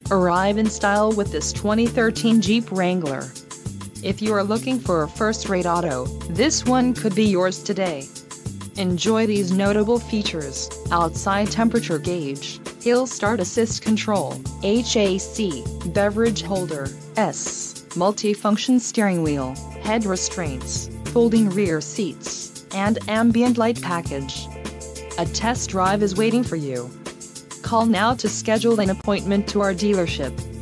Arrive in style with this 2013 Jeep Wrangler. If you are looking for a first-rate auto, this one could be yours today. Enjoy these notable features: outside temperature gauge, hill start assist control, HAC, beverage holder, multifunction steering wheel, head restraints, folding rear seats, and ambient light package. A test drive is waiting for you. Call now to schedule an appointment to our dealership.